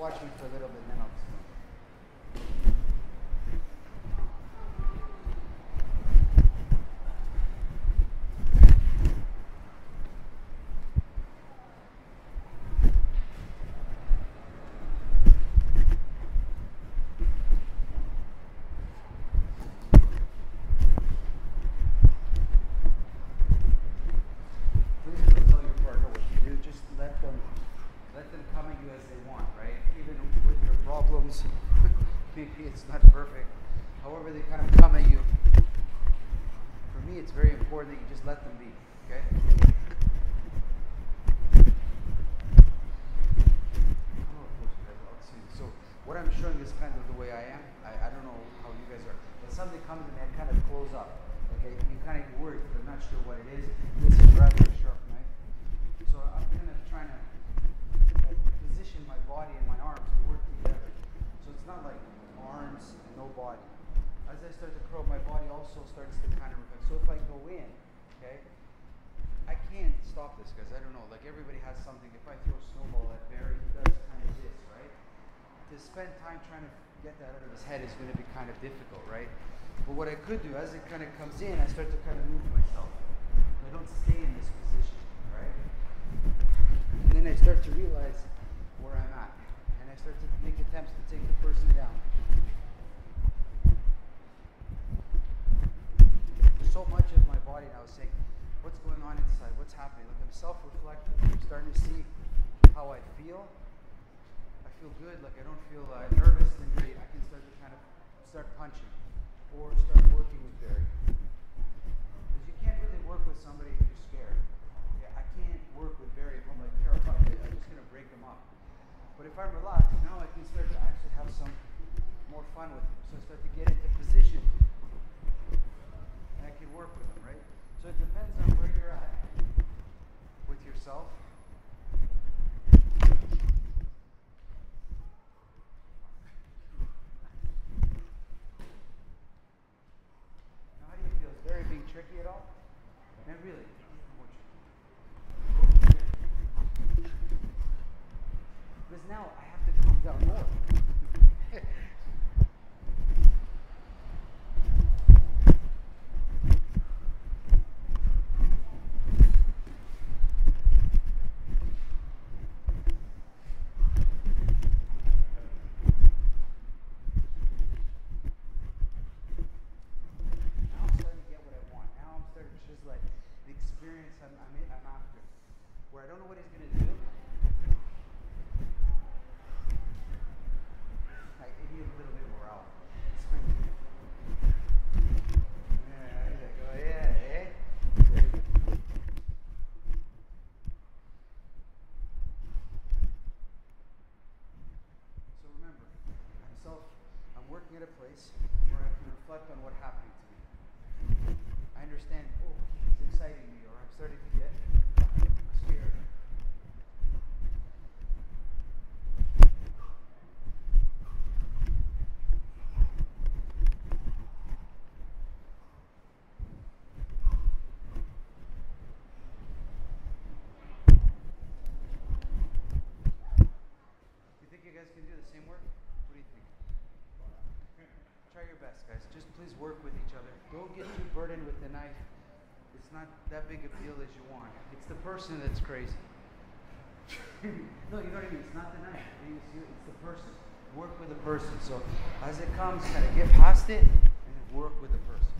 watch me for a little bit, and then I'll explain. Maybe it's not perfect. However, they kind of come at you. For me, it's very important that you just let them be. Okay? So what I'm showing is kind of the way I am. I don't know how you guys are. But something comes and they kind of close up. Okay? You kind of get worried, but I'm not sure what it is. This is rather a sharp knife. So I'm kind of trying to position my body and my arms to work together. So it's not like arms and no body. As I start to curl, my body also starts to kind of reflect. So if I go in, okay, I can't stop this, guys. I don't know. Like everybody has something. If I throw a snowball at Barry, he does kind of this, right? To spend time trying to get that out of his head is going to be kind of difficult, right? But what I could do, as it kind of comes in, I start to kind of move myself. I don't stay in this position, right? And then I start to realize where I'm at. And I start to make attempts to take the person down. There's so much of my body now saying, what's going on inside? What's happening? Look, I'm self-reflecting. I'm starting to see how I feel. I feel good. Like I don't feel nervous and great. I can start to kind of start punching or start working with Barry. Because you can't really work with somebody if you're scared. Yeah, I can't work with Barry if I'm like terrified. I'm just going to break him up. But if I'm relaxed, now I can start to actually have some more fun with him. So I start to get into position. And I can work with him, right? So it depends on where you're at with yourself. Now how do you feel? Is Barry being tricky at all? Not really. Because now I have to calm down more. Where I don't know what he's going to do. I give you a little bit more out. Yeah, there you go. Yeah, eh? So remember, I'm working at a place where I can reflect on what's happening to me. I understand, oh, it's exciting me, or I'm starting to get scared. You think you guys can do the same work? What do you think? Try your best, guys. Just please work with each other. Don't get too burdened with the knife. It's not that big a deal as you want. It's the person that's crazy. No, you know what I mean? It's not the knife. It's the person. Work with the person. So as it comes, kind of get past it and work with the person.